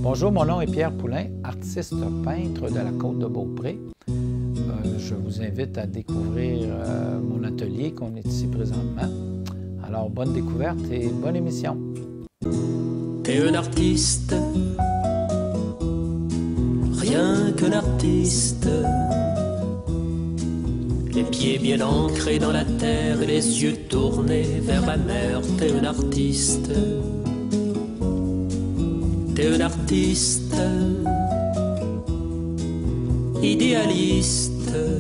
Bonjour, mon nom est Pierre Poulain, artiste peintre de la Côte-de-Beaupré. Je vous invite à découvrir mon atelier qu'on est ici présentement. Alors, bonne découverte et bonne émission. T'es un artiste, rien qu'un artiste. Les pieds bien ancrés dans la terre et les yeux tournés vers la mer. T'es un artiste. T'es un artiste, idéaliste.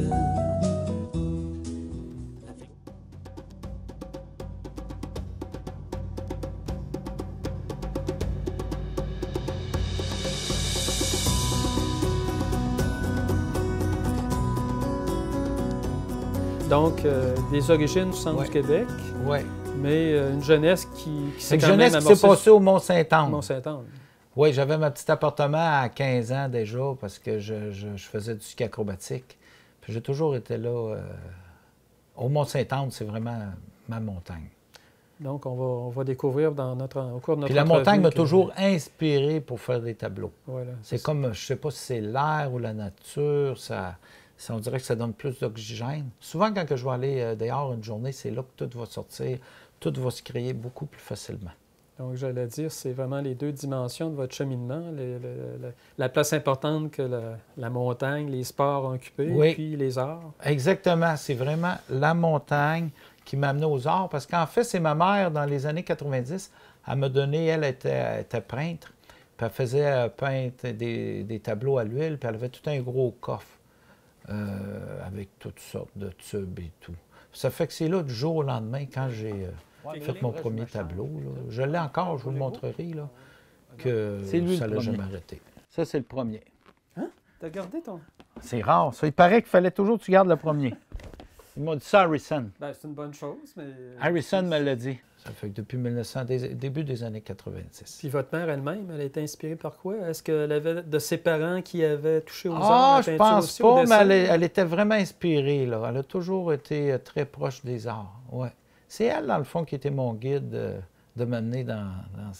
Donc, des origines du centre du Québec, mais une jeunesse qui s'est quand même amorcée. Une jeunesse qui s'est passée au Mont-Saint-Anne. Mont-Saint-Anne. Oui, j'avais ma petit appartement à 15 ans déjà parce que je faisais du ski acrobatique. Puis j'ai toujours été là. Au Mont-Saint-Anne, c'est vraiment ma montagne. Donc, on va découvrir au cours de notre entrevue. Puis la montagne m'a toujours inspiré pour faire des tableaux. Voilà, c'est comme, je ne sais pas si c'est l'air ou la nature, on dirait que ça donne plus d'oxygène. Souvent, quand je vais aller dehors une journée, c'est là que tout va sortir, tout va se créer beaucoup plus facilement. Donc, j'allais dire, c'est vraiment les deux dimensions de votre cheminement, la place importante que la montagne, les sports ont occupé, oui, puis les arts. Exactement, c'est vraiment la montagne qui m'a amené aux arts, parce qu'en fait, c'est ma mère, dans les années 90, elle m'a donné, elle était peintre, puis elle faisait peindre des tableaux à l'huile, puis elle avait tout un gros coffre avec toutes sortes de tubes et tout. Ça fait que c'est là, du jour au lendemain, quand j'ai fait mon premier tableau, là. Je l'ai encore, je vous le montrerai, là, que ça ne l'a jamais arrêté. Ça, c'est le premier. Hein? T'as gardé ton... C'est rare, ça. Il paraît qu'il fallait toujours que tu gardes le premier. Il m'a dit ça, Harrison. Ben, c'est une bonne chose, mais... Harrison me l'a dit. Ça fait que depuis début des années 90. Puis votre mère elle-même, elle a été inspirée par quoi? Est-ce qu'elle avait de ses parents qui avaient touché aux arts? Ah, je pense pas, mais elle était vraiment inspirée, là. Elle a toujours été très proche des arts, ouais. C'est elle, dans le fond, qui était mon guide de m'amener dans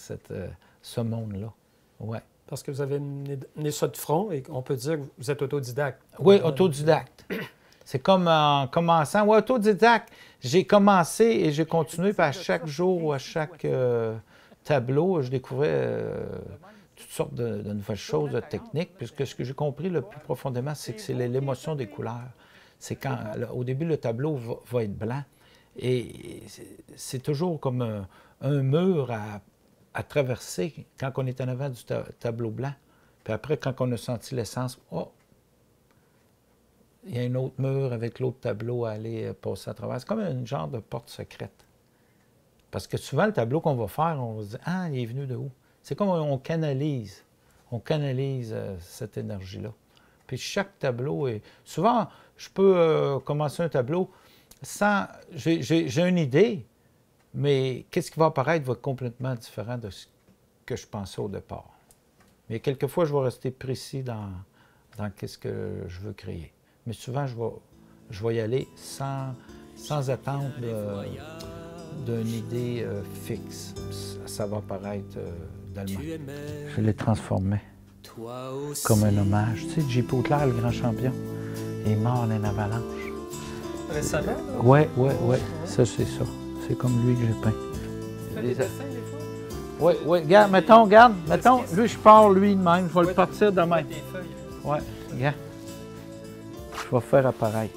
ce monde-là, ouais. Parce que vous avez mené ça de front et on peut dire que vous êtes autodidacte. Oui, autodidacte. C'est comme en commençant. Oui, autodidacte. J'ai commencé et j'ai continué, puis à chaque jour ou à chaque tableau, je découvrais toutes sortes de nouvelles choses, de techniques, puisque ce que j'ai compris le plus profondément, c'est que c'est l'émotion des couleurs. C'est quand, au début, le tableau va être blanc, et c'est toujours comme un mur à traverser quand on est en avant du tableau blanc. Puis après, quand on a senti l'essence, oh! Il y a un autre mur avec l'autre tableau à aller passer à travers. C'est comme une genre de porte secrète. Parce que souvent, le tableau qu'on va faire, on se dit « Ah, il est venu de où? » C'est comme on canalise cette énergie-là. Puis chaque tableau est... Souvent, je peux commencer un tableau sans... J'ai une idée, mais qu'est-ce qui va apparaître va être complètement différent de ce que je pensais au départ. Mais quelquefois, je vais rester précis dans qu'est-ce que je veux créer. Mais souvent, je vais y aller sans attendre d'une idée fixe. Ça va apparaître d'elle-même. Je l'ai transformé comme un hommage. Tu sais, J.P. Auclair, le grand champion, il est mort dans une avalanche. Récemment? Oui. Ça, c'est ça. C'est comme lui que j'ai peint. Tu fais des dessins, des fois? Oui. Regarde, mettons, lui, je pars lui de même. Je vais le partir de même. Oui, regarde. Je vais faire apparaître.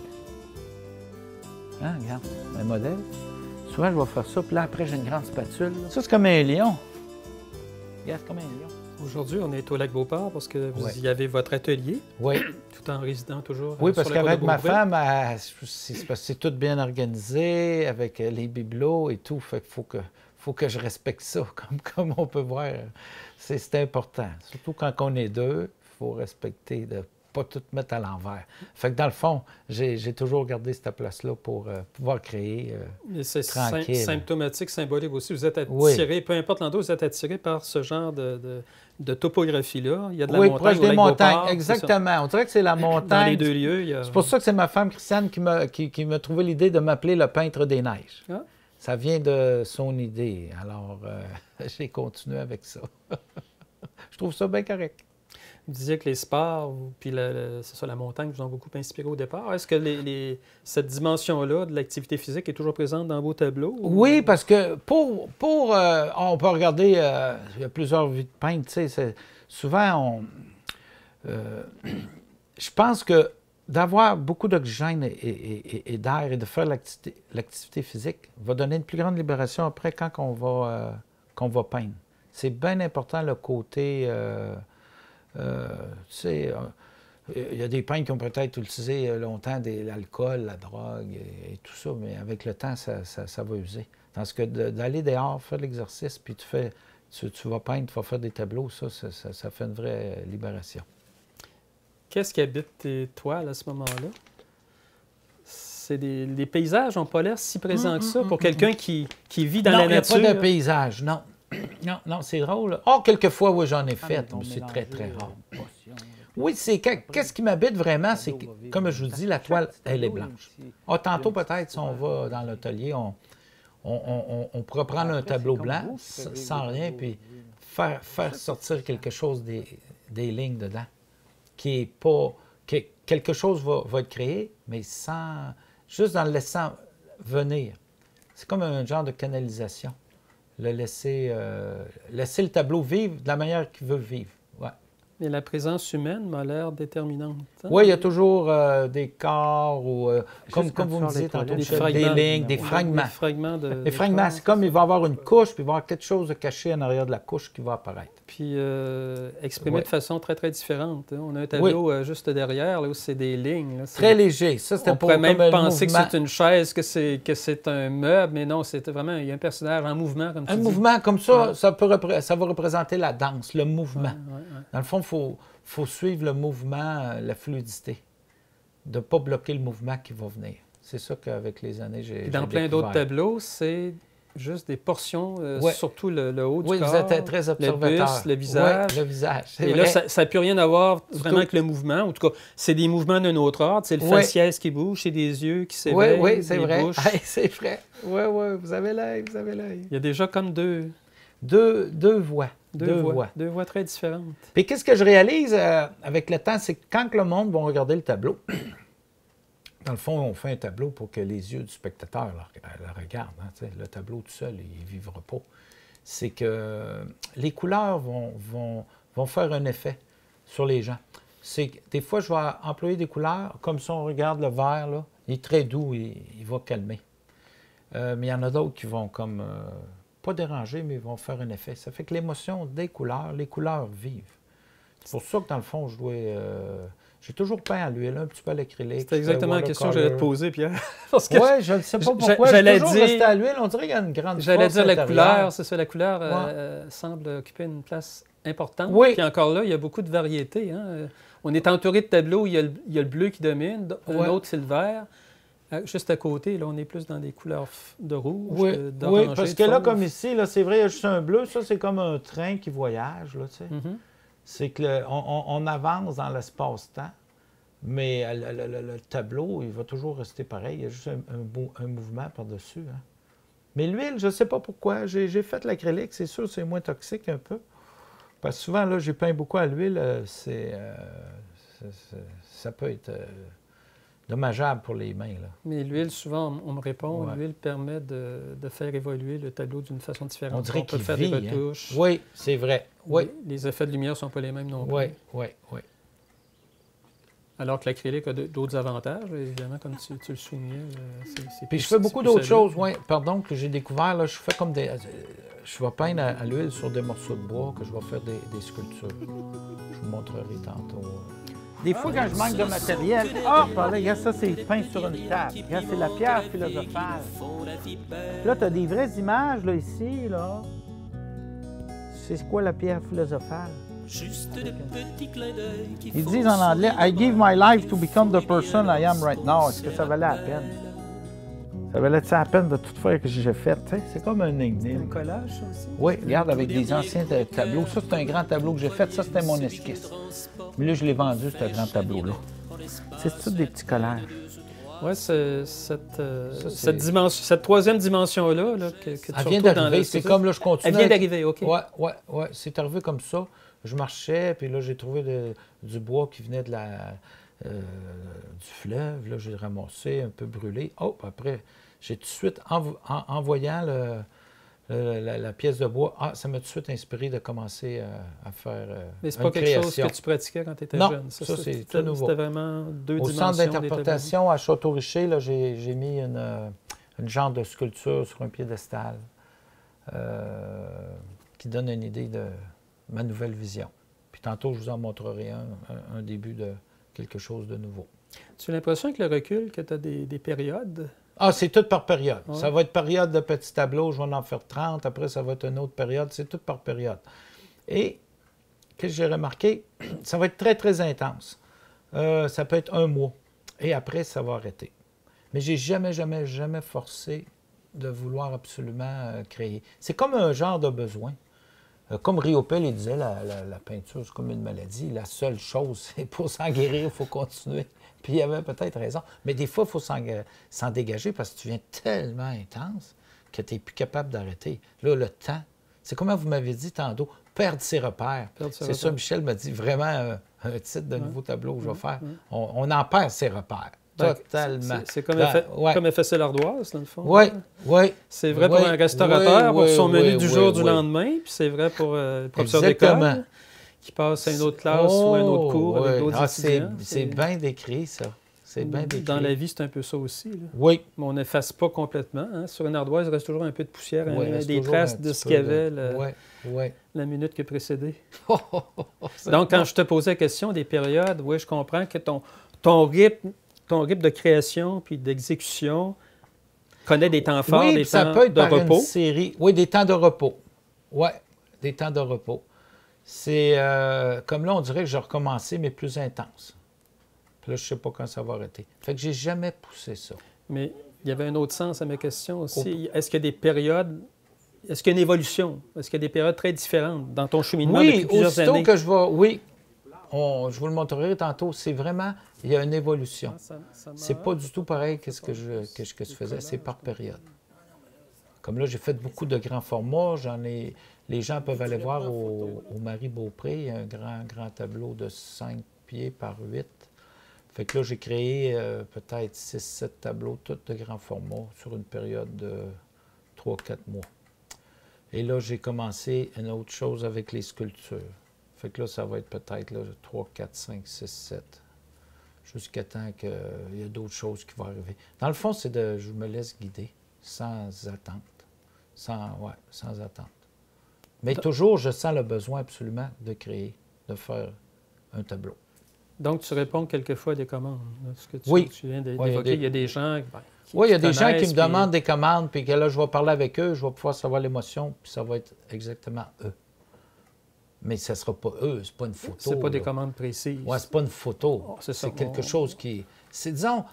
Hein, regarde, un modèle. Souvent, je vais faire ça, puis là, après, j'ai une grande spatule. Ça, c'est comme un lion. Regarde, c'est comme un lion. Aujourd'hui, on est au lac Beauport parce que vous y avez votre atelier. Oui. Tout en résidant toujours. Oui, parce qu'avec ma femme, c'est tout bien organisé, avec les bibelots et tout. Fait qu'il faut que je respecte ça, comme on peut voir. C'est important. Surtout quand on est deux, il faut respecter de pas tout mettre à l'envers. Fait que dans le fond, j'ai toujours gardé cette place-là pour pouvoir créer c'est tranquille. Symptomatique, symbolique aussi. Vous êtes attiré, peu importe l'endroit, vous êtes attiré par ce genre de topographie-là. Il y a de la montagne proche au des lac montagnes, Beauport, exactement. On dirait que c'est la montagne. Dans les deux lieux. C'est pour ça que c'est ma femme, Christiane, qui m'a trouvé l'idée de m'appeler le peintre des neiges. Ah. Ça vient de son idée. Alors, j'ai continué avec ça. Je trouve ça bien correct. Vous disiez que les sports, puis c'est ça, la montagne vous ont beaucoup inspiré au départ. Est-ce que cette dimension-là de l'activité physique est toujours présente dans vos tableaux? Oui, parce que on peut regarder, il y a plusieurs vies de peintre, tu sais, souvent, je pense que d'avoir beaucoup d'oxygène et d'air et de faire l'activité physique va donner une plus grande libération après quand qu'on va peindre. C'est bien important le côté... tu sais, il y a des peintres qui ont peut-être utilisé longtemps l'alcool, la drogue et tout ça, mais avec le temps, ça va user. Tandis que d'aller dehors, faire de l'exercice, puis tu vas peindre, tu vas faire des tableaux, ça fait une vraie libération. Qu'est-ce qui habite tes toiles à ce moment-là? C'est des paysages n'ont pas l'air si présents que ça pour quelqu'un qui vit dans la nature. Non, il n'y a pas de paysage, non. Non, c'est drôle. Quelquefois, oui, j'en ai fait, mais c'est très, très rare. Oui, qu'est-ce qui m'habite vraiment, c'est que, comme je vous dis, la toile, elle est blanche. Tantôt, peut-être, si on va dans l'atelier, on pourra prendre un tableau blanc, sans rien, puis faire sortir quelque chose des lignes dedans, qui est pas... quelque chose va être créé, mais juste en le laissant venir. C'est comme un genre de canalisation. Laisser le tableau vivre de la manière qu'il veut vivre. Ouais. Et la présence humaine m'a l'air déterminante. Hein? Oui, il y a toujours des corps ou, comme vous me disiez tantôt, des lignes, des fragments. Des fragments, c'est comme il va y avoir une couche, puis il va y avoir quelque chose de caché en arrière de la couche qui va apparaître. Puis exprimé de façon très, très différente. Hein? On a un tableau juste derrière, là, où c'est des lignes. Là, très léger. Ça, on pourrait même penser que c'est une chaise, que c'est un meuble, mais non, c'est vraiment, il y a un personnage en mouvement, comme tu dis. Un mouvement comme ça, ça va représenter la danse, le mouvement. Dans le fond, il faut suivre le mouvement, la fluidité, de ne pas bloquer le mouvement qui va venir. C'est ça qu'avec les années, j'ai dans plein d'autres tableaux, c'est juste des portions, surtout le haut du corps. Oui, vous êtes très observateur. Le buste, le visage. Oui, le visage. Et là, ça n'a plus rien à voir vraiment avec le mouvement. En tout cas, c'est des mouvements d'un autre ordre. C'est le faciès qui bouge, c'est des yeux qui s'éveillent. Oui, c'est vrai. C'est vrai. Oui, vous avez l'œil, Il y a déjà comme deux voix. Deux voix très différentes. Puis qu'est-ce que je réalise avec le temps, c'est que quand le monde va regarder le tableau, dans le fond, on fait un tableau pour que les yeux du spectateur le regardent. Hein, le tableau tout seul, il ne vivra pas. C'est que les couleurs vont faire un effet sur les gens. Des fois, je vais employer des couleurs, comme si on regarde le vert, là, il est très doux, il va calmer. Mais il y en a d'autres qui vont comme... pas déranger, mais ils vont faire un effet. Ça fait que l'émotion des couleurs, les couleurs vivent. C'est pour ça que, dans le fond, j'ai toujours peint à l'huile, un petit peu à l'acrylique. C'est exactement la question que j'allais te poser, Pierre. Oui, je ne sais pas pourquoi. J'ai toujours resté à l'huile. On dirait qu'il y a une grande force. J'allais dire la couleur, c'est ça. La couleur semble occuper une place importante. Oui. Puis encore là, il y a beaucoup de variétés. Hein? On est entouré de tableaux, il y a le bleu qui domine, un autre, c'est le vert. Juste à côté, là, on est plus dans des couleurs de rouge, d'oranger. Oui, parce que là, comme ici, là, c'est vrai, il y a juste un bleu. Ça, c'est comme un train qui voyage, là, tu sais. C'est qu'on avance dans l'espace-temps, mais le tableau, il va toujours rester pareil. Il y a juste un mouvement par-dessus. Hein. Mais l'huile, je ne sais pas pourquoi. J'ai fait l'acrylique, c'est sûr, c'est moins toxique un peu. Parce que souvent, là, j'ai peint beaucoup à l'huile. Ça peut être... dommageable pour les mains. Là. Mais l'huile, souvent, on me répond, l'huile permet de faire évoluer le tableau d'une façon différente. On dirait qu'il faire vit, des retouches. Hein? Oui, c'est vrai. Oui. Les effets de lumière ne sont pas les mêmes non plus. Oui. Alors que l'acrylique a d'autres avantages, évidemment, comme tu le soulignais. Puis je fais beaucoup d'autres choses, pardon, que j'ai découvert. Là, je fais comme je vais peindre à l'huile sur des morceaux de bois, que je vais faire des sculptures. Je vous montrerai tantôt. Des fois, quand je manque de matériel, regarde, ça, c'est peint sur une table. Regarde, c'est la pierre philosophale. Là, tu as des vraies images, là, ici, là. C'est quoi la pierre philosophale? Ils disent en anglais, « I give my life to become the person I am right now ». Est-ce que ça valait la peine? Ça valait-tu la peine de tout faire que j'ai fait? C'est comme un énigme. Un collage, ça aussi? Oui, regarde, avec des anciens tableaux. Ça, c'est un grand tableau que j'ai fait. Ça, c'était mon esquisse. Mais là, je l'ai vendu, ce grand tableau-là. C'est tout des petits collages. Oui, cette troisième dimension-là, que tu elle vient d'arriver. C'est comme là, je continue. Elle vient d'arriver, OK. Oui. C'est arrivé comme ça. Je marchais, puis là, j'ai trouvé du bois qui venait du fleuve. Là, j'ai ramassé, un peu brûlé. Oh, après, j'ai tout de suite, en voyant la pièce de bois, ça m'a tout de suite inspiré de commencer à faire Mais c'est pas quelque chose que tu pratiquais quand tu étais jeune? Non, ça c'est tout nouveau. C'était vraiment deux dimensions. Au centre d'interprétation à Château-Richer, là, j'ai mis une genre de sculpture sur un piédestal qui donne une idée de ma nouvelle vision. Puis tantôt, je vous en montrerai un début de quelque chose de nouveau. Tu as l'impression avec le recul que tu as des périodes? Ah, c'est tout par période. Ouais. Ça va être période de petits tableaux, je vais en faire 30, après ça va être une autre période, c'est tout par période. Et, qu'est-ce que j'ai remarqué? Ça va être très, très intense. Ça peut être un mois, et après, ça va arrêter. Mais j'ai jamais forcé de vouloir absolument créer. C'est comme un genre de besoin. Comme Riopelle, il disait, la peinture, c'est comme une maladie. La seule chose, c'est pour s'en guérir, il faut continuer. Puis il avait peut-être raison. Mais des fois, il faut s'en dégager parce que tu viens tellement intense que tu n'es plus capable d'arrêter. Là, le temps, c'est comme vous m'avez dit tantôt, perdre ses repères. C'est ça, Michel m'a dit, vraiment un titre de nouveau tableau que je vais faire. On en perd ses repères. Totalement. C'est comme FSL Ardoise, dans le fond. Oui, oui. C'est vrai pour un restaurateur, pour son menu du jour, du lendemain, puis c'est vrai pour le professeur d'école qui passe à une autre classe ou à un autre cours avec d'autres étudiants. C'est bien décrit, ça. C'est bien décrit. Dans la vie, c'est un peu ça aussi. Là. Oui. Mais on n'efface pas complètement. Hein. Sur une ardoise, il reste toujours un peu de poussière, des traces de ce qu'il y avait la minute qui a précédé. Donc, quand je te posais la question des périodes, oui, je comprends que ton rythme de création puis d'exécution connaît des temps forts, des temps de repos. Oui, des temps de repos. Oui, des temps de repos. C'est comme là, on dirait que j'ai recommencé, mais plus intense. Puis là, je ne sais pas quand ça va arrêter. Fait que j'ai jamais poussé ça. Mais il y avait un autre sens à ma question aussi. Est-ce qu'il y a des périodes, est-ce qu'il y a une évolution? Est-ce qu'il y a des périodes très différentes dans ton cheminement depuis plusieurs années? Oui, je vous le montrerai tantôt. C'est vraiment, il y a une évolution. C'est pas du tout pareil que ce que je faisais. C'est par période. Comme là, j'ai fait beaucoup de grands formats. Les gens peuvent aller voir au Marie-Beaupré. Il y a un grand tableau de 5 pieds par 8. Fait que là, j'ai créé peut-être 6-7 tableaux, tous de grands formats, sur une période de 3-4 mois. Et là, j'ai commencé une autre chose avec les sculptures. Fait que là, ça va être peut-être 3, 4, 5, 6, 7. Jusqu'à temps qu'il y ait d'autres choses qui vont arriver. Dans le fond, je me laisse guider, sans attente. Sans attente. Mais toujours, je sens le besoin absolument de créer, de faire un tableau. Donc, tu réponds quelquefois à des commandes. Ce que tu viens d'évoquer, il y a des gens qui il y a des gens qui me demandent des commandes, puis que là, je vais parler avec eux, je vais pouvoir savoir l'émotion, puis ça va être exactement eux. Mais ce ne sera pas eux, c'est pas une photo. C'est pas des commandes précises. Oui, c'est pas une photo. C'est quelque chose qui... Disons,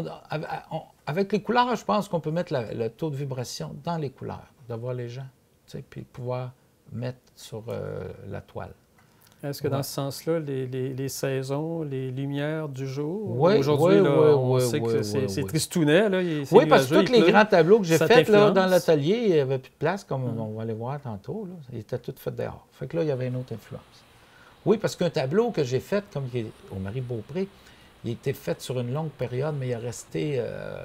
avec les couleurs, je pense qu'on peut mettre le taux de vibration dans les couleurs, d'avoir les gens, puis pouvoir mettre sur la toile. Est-ce que dans ce sens-là, les saisons, les lumières du jour, aujourd'hui, on sait que c'est tristounet. Là, oui, parce que tous les grands tableaux que j'ai faits dans l'atelier, il n'y avait plus de place, comme on va aller voir tantôt. Là. Ils étaient tous faits dehors. Fait que là, il y avait une autre influence. Oui, parce qu'un tableau que j'ai fait, comme au Marie-Beaupré, il était fait sur une longue période, mais il a resté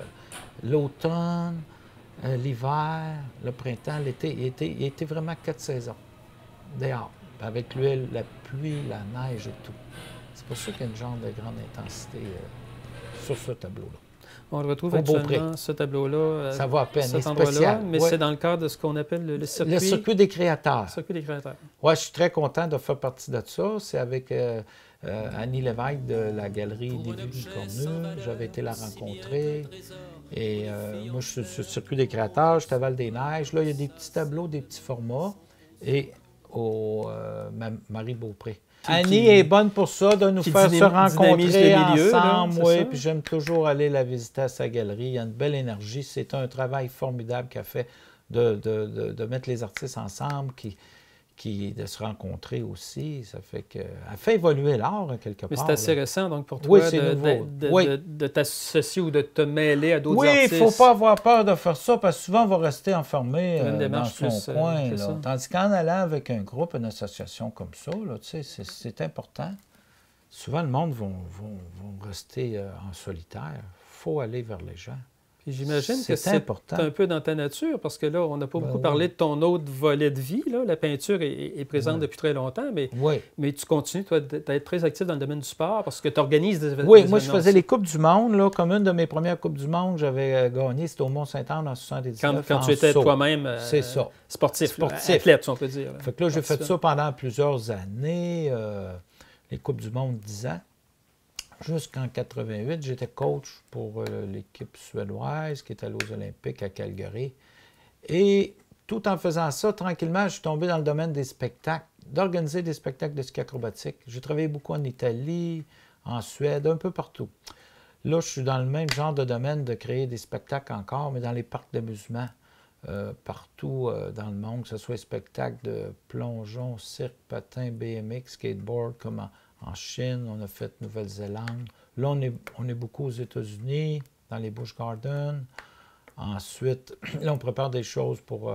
l'automne, l'hiver, le printemps, l'été. Il était vraiment 4 saisons dehors. Avec l'huile, la pluie, la neige et tout. C'est pour ça qu'il y a une genre de grande intensité sur ce tableau-là. On le retrouve actuellement, ce tableau-là, ça va à peine, cet endroit-là, mais c'est dans le cadre de ce qu'on appelle le circuit... Le circuit des créateurs. Le circuit des créateurs. Oui, je suis très content de faire partie de ça. C'est avec Annie Lévesque de la galerie des Vues du Cornu. J'avais été la rencontrer. Et moi, je suis sur le circuit des créateurs, je suis à Val-des-Neiges. Là, il y a des petits tableaux, des petits formats. Et au Marie-Beaupré. Annie est bonne pour ça, de nous faire se rencontrer ensemble. Oui, puis j'aime toujours aller la visiter à sa galerie. Il y a une belle énergie. C'est un travail formidable qu'elle fait de mettre les artistes ensemble, qui de se rencontrer aussi. Ça fait que... Elle fait évoluer l'art, quelque part. Mais c'est assez récent, donc, pour toi, de t'associer ou de te mêler à d'autres artistes. Oui, il ne faut pas avoir peur de faire ça, parce que souvent, on va rester enfermé dans son coin. Tandis qu'en allant avec un groupe, une association comme ça, c'est important. Souvent, le monde va rester en solitaire. Il faut aller vers les gens. J'imagine que c'est un peu dans ta nature, parce que là, on n'a pas beaucoup parlé de ton autre volet de vie. Là. La peinture est présente depuis très longtemps, mais tu continues, toi, d'être très actif dans le domaine du sport, parce que tu organises des événements. Oui, moi, je faisais les Coupes du Monde. Là, comme une de mes premières Coupes du Monde, j'avais gagné, c'était au Mont-Saint-Anne en 1979. Quand tu étais toi-même sportif, athlète, si on peut dire. Fait que là, j'ai fait ça pendant plusieurs années, les Coupes du Monde 10 ans. Jusqu'en 88, j'étais coach pour l'équipe suédoise qui est allée aux Olympiques à Calgary. Et tout en faisant ça, tranquillement, je suis tombé dans le domaine des spectacles, d'organiser des spectacles de ski acrobatique. J'ai travaillé beaucoup en Italie, en Suède, un peu partout. Là, je suis dans le même genre de domaine de créer des spectacles encore, mais dans les parcs d'amusement, partout dans le monde, que ce soit spectacles de plongeon, cirque, patin, BMX, skateboard, comme en Chine, on a fait Nouvelle-Zélande. Là, on est beaucoup aux États-Unis, dans les Busch Gardens. Ensuite, là, on prépare des choses pour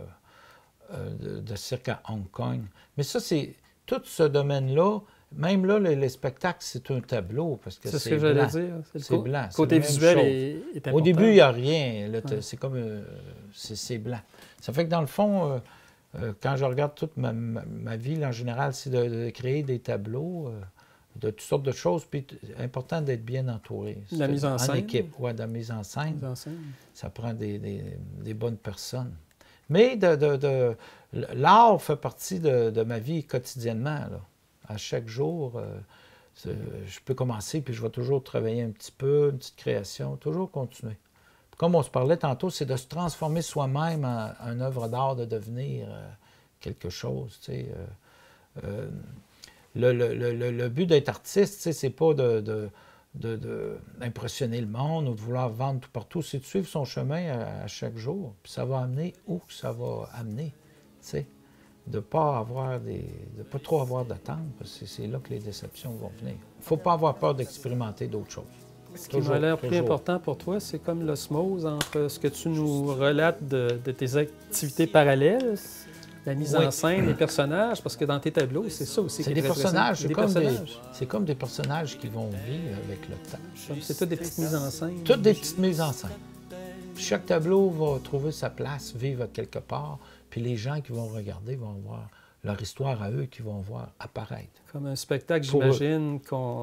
de cirque à Hong Kong. Mais ça, c'est tout ce domaine-là. Même là, les spectacles, c'est un tableau. Parce que c'est ce que j'allais dire. C'est blanc. Le côté visuel est important. Au début, il n'y a rien. Là, c'est comme... c'est blanc. Ça fait que dans le fond... quand je regarde toute ma vie, en général, c'est de créer des tableaux de toutes sortes de choses. Puis, important d'être bien entouré. La mise en scène. En équipe, oui, de la mise en scène. Ça prend des bonnes personnes. Mais l'art fait partie de ma vie quotidiennement. Là. À chaque jour, je peux commencer, puis je vais toujours travailler un petit peu, une petite création, toujours continuer. Comme on se parlait tantôt, c'est de se transformer soi-même en une œuvre d'art, de devenir quelque chose. Tu sais. Le but d'être artiste, tu sais, c'est pas d'impressionner le monde ou de vouloir vendre tout partout, c'est de suivre son chemin à chaque jour. Puis ça va amener où ça va amener. Tu sais. De ne pas trop avoir d'attente, parce que c'est là que les déceptions vont venir. Il ne faut pas avoir peur d'expérimenter d'autres choses. Ce qui m'a l'air plus important pour toi, c'est comme l'osmose entre ce que tu nous relates de tes activités parallèles, la mise en scène, les personnages, parce que dans tes tableaux, c'est ça aussi. C'est des personnages, c'est comme des personnages qui vont vivre avec le temps. C'est toutes des petites mises en scène. Toutes des petites mises en scène. Chaque tableau va trouver sa place, vivre quelque part, puis les gens qui vont regarder vont voir leur histoire à eux, qui vont voir apparaître. Comme un spectacle, j'imagine,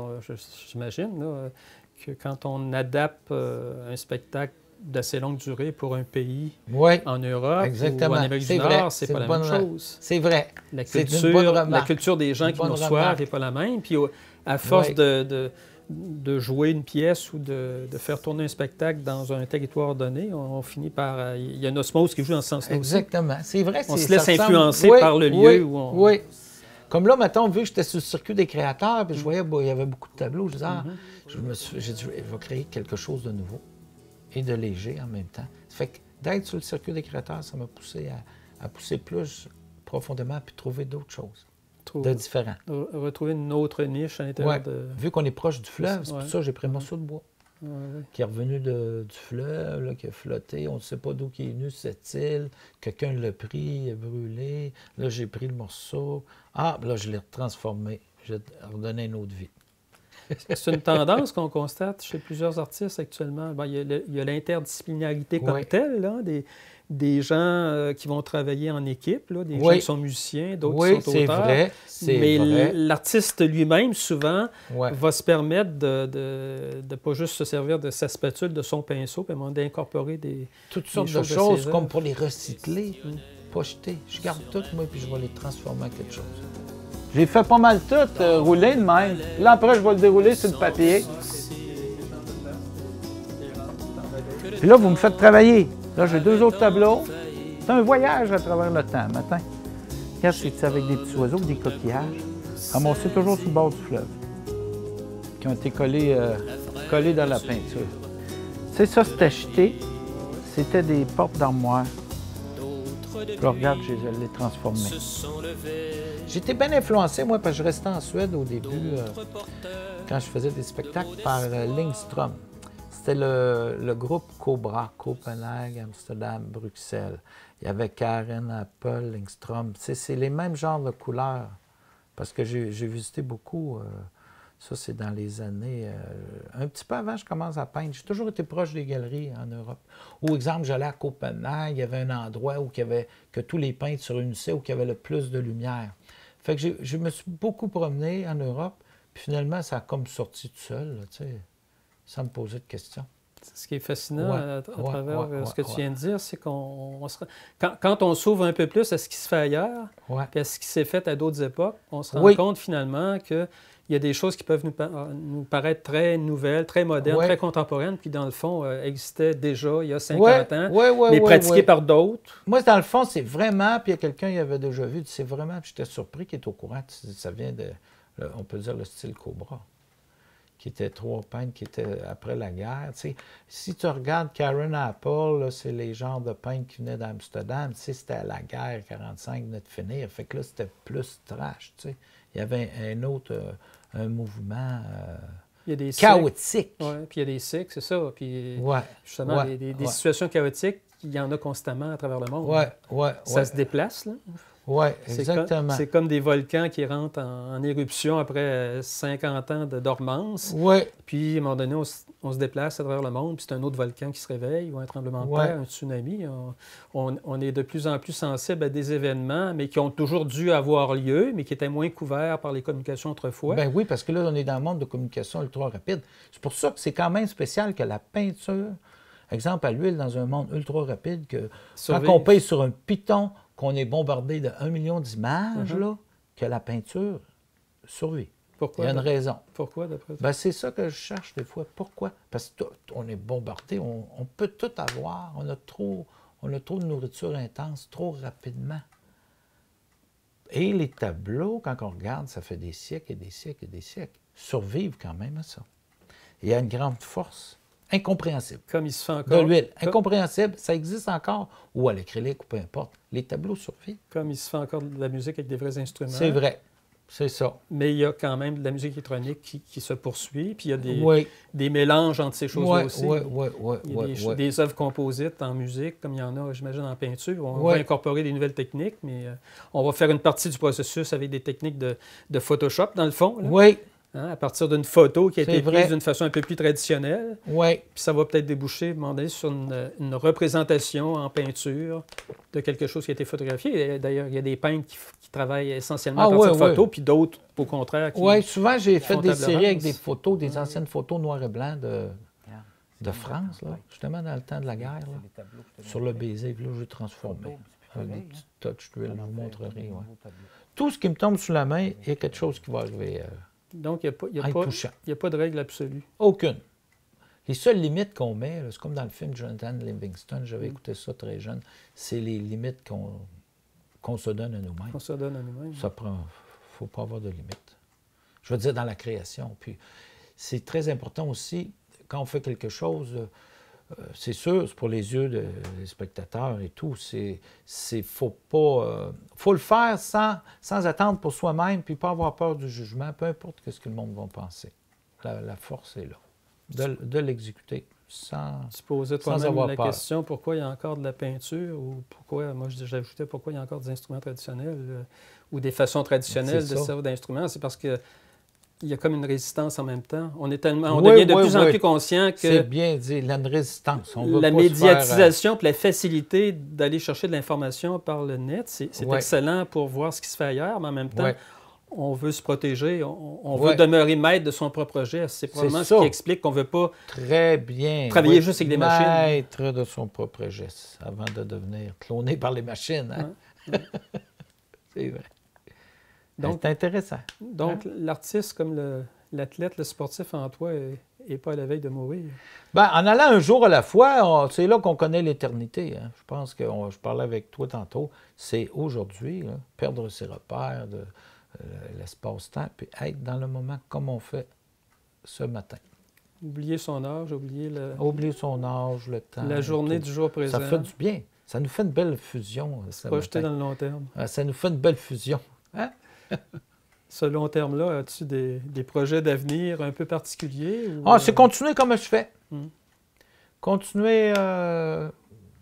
que quand on adapte un spectacle d'assez longue durée pour un pays en Europe ou en Amérique du Nord, c'est pas la même chose. C'est vrai. La culture des gens qui nous reçoivent n'est pas la même. Puis à force de jouer une pièce ou de faire tourner un spectacle dans un territoire donné, on finit par... Il y a une osmose qui joue dans ce sens-là. Exactement. C'est vrai. On se laisse influencer par le lieu où on... Oui. Comme là, mettons, vu que j'étais sur le circuit des créateurs, puis je voyais qu'il y avait beaucoup de tableaux, je disais, j'ai dit, je vais créer quelque chose de nouveau et de léger en même temps. Ça fait que d'être sur le circuit des créateurs, ça m'a poussé à pousser plus profondément puis trouver d'autres choses de différents. Retrouver une autre niche à l'intérieur de... Vu qu'on est proche du fleuve, c'est pour ça que j'ai pris un morceau de bois qui est revenu du fleuve, là, qui a flotté. On ne sait pas d'où il est venu cette île. Quelqu'un l'a pris, il a brûlé. Là, j'ai pris le morceau. Ah, là, je l'ai transformé. J'ai redonné une autre vie. C'est une tendance qu'on constate chez plusieurs artistes actuellement. Bon, il y a l'interdisciplinarité comme telle, là, des gens qui vont travailler en équipe, là, des gens qui sont musiciens, d'autres qui sont auteurs. Mais l'artiste lui-même, souvent, va se permettre de ne pas juste se servir de sa spatule, de son pinceau, puis d'incorporer toutes sortes de choses, comme pour les recycler, pas jeter. Je garde tout, moi, puis je vais les transformer en quelque chose. J'ai fait pas mal tout, rouler de même. Là, après, je vais le dérouler sur le papier. Puis là, vous me faites travailler. Là, j'ai 2 autres tableaux. C'est un voyage à travers le temps, matin. Regarde, c'est avec des petits oiseaux, des coquillages, ramassés toujours sur le bord du fleuve, qui ont été collés dans la peinture. C'est ça, c'était jeté. C'était des portes d'armoire. Puis regarde, je l'ai transformé. J'étais bien influencé, moi, parce que je restais en Suède au début, quand je faisais des spectacles, par Lindström. C'était le groupe Cobra, Copenhague, Amsterdam, Bruxelles. Il y avait Karen, Apple, Lindström. C'est les mêmes genres de couleurs, parce que j'ai visité beaucoup. Ça, c'est dans les années... un petit peu avant, je commence à peindre. J'ai toujours été proche des galeries en Europe. Ou, exemple, j'allais à Copenhague, il y avait un endroit où que tous les peintres se réunissaient, où il y avait le plus de lumière. Fait que je me suis beaucoup promené en Europe, puis finalement, ça a comme sorti tout seul, là, tu sais, sans me poser de questions. Ce qui est fascinant à travers ce que tu viens de dire, c'est quand on s'ouvre un peu plus à ce qui se fait ailleurs, puis à ce qui s'est fait à d'autres époques, on se rend compte finalement qu'il y a des choses qui peuvent nous paraître très nouvelles, très modernes, très contemporaines, puis dans le fond, existaient déjà il y a 50 ans, mais pratiquées par d'autres. Moi, dans le fond, c'est vraiment, puis il y a quelqu'un qui avait déjà vu, c'est vraiment, puis j'étais surpris qu'il est au courant, ça vient de, on peut dire, le style Cobra, qui était 3 peintres qui étaient après la guerre. Tu sais, si tu regardes Karen Apple, c'est les genres de peintres qui venaient d'Amsterdam. Tu sais, c'était à la guerre, 45 venait de finir. Fait que là, c'était plus trash. Tu sais. Il y avait un autre un mouvement il y a des chaotique. Oui, puis il y a des cycles, c'est ça. Puis justement, des situations chaotiques, il y en a constamment à travers le monde. Ça se déplace, là. Oui, exactement. C'est comme des volcans qui rentrent en éruption après 50 ans de dormance. Oui. Puis, à un moment donné, on se déplace à travers le monde, puis c'est un autre volcan qui se réveille, ou un tremblement de terre, un tsunami. On est de plus en plus sensible à des événements, mais qui ont toujours dû avoir lieu, mais qui étaient moins couverts par les communications autrefois. Bien oui, parce que là, on est dans le monde de communication ultra rapide. C'est pour ça que c'est quand même spécial que la peinture, exemple à l'huile, dans un monde ultra rapide, que quand on peint sur un piton, qu'on est bombardé de 1 million d'images, là, que la peinture survit. Pourquoi? Il y a une raison. Pourquoi, d'après toi? Ben, c'est ça que je cherche des fois. Pourquoi? Parce qu'on est bombardé, on peut tout avoir. On a trop de nourriture intense, trop rapidement. Et les tableaux, quand on regarde, ça fait des siècles et des siècles et des siècles, survivent quand même à ça. Il y a une grande force. Incompréhensible. Comme il se fait encore. De l'huile. Incompréhensible, ça existe encore. Ou à l'acrylique, ou peu importe. Les tableaux survivent. Comme il se fait encore de la musique avec des vrais instruments. C'est vrai. C'est ça. Mais il y a quand même de la musique électronique qui se poursuit. Puis il y a des mélanges entre ces choses-là aussi. Il y a des œuvres composites en musique, comme il y en a, j'imagine, en peinture. On va incorporer des nouvelles techniques, mais on va faire une partie du processus avec des techniques de Photoshop, dans le fond. Là. Oui. Hein, à partir d'une photo qui a été prise d'une façon un peu plus traditionnelle. Oui. Puis ça va peut-être déboucher, à un moment donné, sur une représentation en peinture de quelque chose qui a été photographié. D'ailleurs, il y a des peintres qui travaillent essentiellement à partir de photos, puis d'autres, au contraire, qui... Oui, souvent, j'ai fait des séries avec des photos, des anciennes photos noir et blanc de France, là, justement dans le temps de la guerre, là, sur le baiser. Là, j'ai transformé. Avec des petites touches d'huile, je vous montrerai. Tout ce qui me tombe sous la main, il y a quelque chose qui va arriver... Donc, il n'y a pas de règle absolue. Aucune. Les seules limites qu'on met, c'est comme dans le film Jonathan Livingston, j'avais écouté ça très jeune, c'est les limites qu'on se donne à nous-mêmes. Qu'on se donne à nous-mêmes. Ça prend... faut pas avoir de limites. Je veux dire, dans la création. Puis, c'est très important aussi, quand on fait quelque chose, c'est sûr, c'est pour les yeux des spectateurs et tout, faut le faire sans attendre pour soi-même, puis pas avoir peur du jugement, peu importe ce que le monde va penser. La force est là, de l'exécuter sans Tu posais toi-même la question, pourquoi il y a encore de la peinture, ou pourquoi, moi j'ajoutais, pourquoi il y a encore des instruments traditionnels, ou des façons traditionnelles de servir d'instruments, c'est parce que il y a comme une résistance en même temps. On devient de plus en plus conscient que... C'est bien dit, il y a une résistance. La médiatisation et la facilité d'aller chercher de l'information par le net, c'est excellent pour voir ce qui se fait ailleurs, mais en même temps, on veut se protéger, on veut demeurer maître de son propre geste. C'est probablement ce qui explique qu'on ne veut pas travailler juste avec des machines. Maître de son propre geste, avant de devenir cloné par les machines. Hein? C'est vrai. C'est intéressant. Donc, l'artiste comme l'athlète, le sportif en toi n'est pas à la veille de mourir. Bien, en allant un jour à la fois, c'est là qu'on connaît l'éternité. Hein. Je pense que je parlais avec toi tantôt, c'est aujourd'hui, perdre ses repères de l'espace-temps, puis être dans le moment comme on fait ce matin. Oublier son âge, oublier son âge, le temps. La journée du jour présent. Ça fait du bien. Ça nous fait une belle fusion. Projeté dans le long terme. Ça nous fait une belle fusion. Hein? Ce long terme-là, as-tu des projets d'avenir un peu particuliers? C'est continuer comme je fais. Continuer de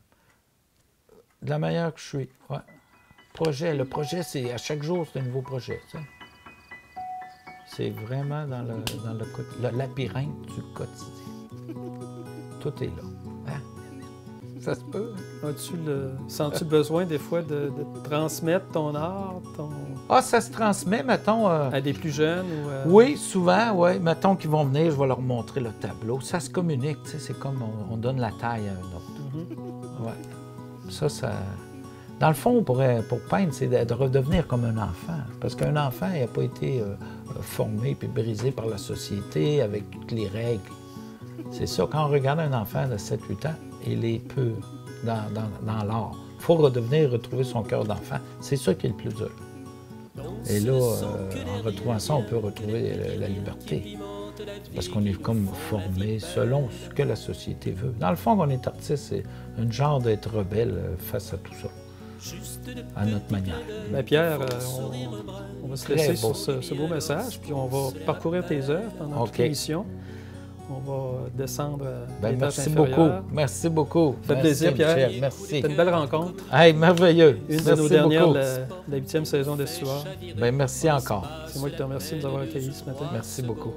la manière que je suis. Ouais. Le projet, c'est à chaque jour, c'est un nouveau projet. Ça. C'est vraiment dans le labyrinthe du quotidien. Tout est là. Hein? Ça se peut. Sens-tu besoin des fois de transmettre ton art? Ça se transmet, mettons... à des plus jeunes? Oui, souvent, oui. Mettons qu'ils vont venir, je vais leur montrer le tableau. Ça se communique, tu sais, c'est comme on donne la taille à un autre. Ouais. Ça... Dans le fond, pour peindre, c'est de redevenir comme un enfant. Parce qu'un enfant, il n'a pas été formé puis brisé par la société avec toutes les règles. C'est ça, quand on regarde un enfant de 7-8 ans, il est pur dans l'art. Il faut retrouver son cœur d'enfant. C'est ça qui est le plus dur. Et là, en retrouvant ça, on peut retrouver la liberté. Parce qu'on est comme formé selon ce que la société veut. Dans le fond, on est artiste, c'est un genre d'être rebelle face à tout ça. À notre manière. Bien, Pierre, on va se laisser sur ce beau message, puis on va parcourir tes œuvres pendant toute l'émission. On va descendre les tâches inférieures. Merci beaucoup. Ça fait plaisir, Pierre. Michel, merci. C'était une belle rencontre. Hey, merveilleux. Une de nos dernières de la 8e saison d'Estuaire. Merci encore. C'est moi qui te remercie de nous avoir accueillis ce matin. Merci beaucoup.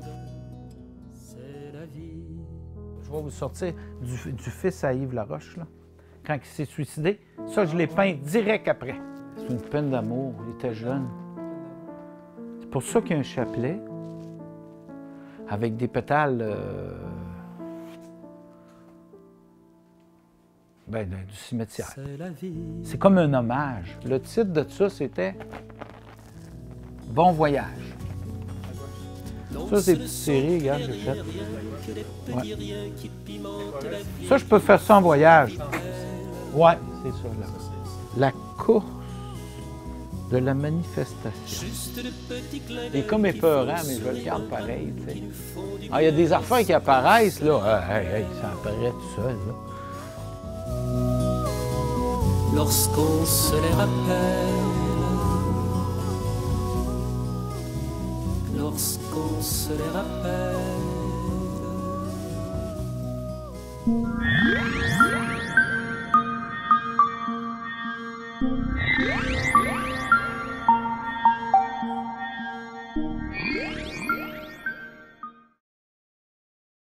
Je vais vous sortir du fils à Yves Laroche, là. Quand il s'est suicidé. Ça, je l'ai peint direct après. C'est une peine d'amour. Il était jeune. C'est pour ça qu'il y a un chapelet avec des pétales du cimetière. C'est comme un hommage. Le titre de ça, c'était « Bon voyage ». Ça, c'est des petites séries, regarde, j'ai fait. Ouais. Ça, je peux faire ça en voyage. Ouais, c'est ça, là. La course de la manifestation. Il est comme épeurant, mais je le garde pareil, tu sais. Il y a des affaires qui apparaissent, là. Ça apparaît tout seul, là. Lorsqu'on se les rappelle, lorsqu'on se les rappelle.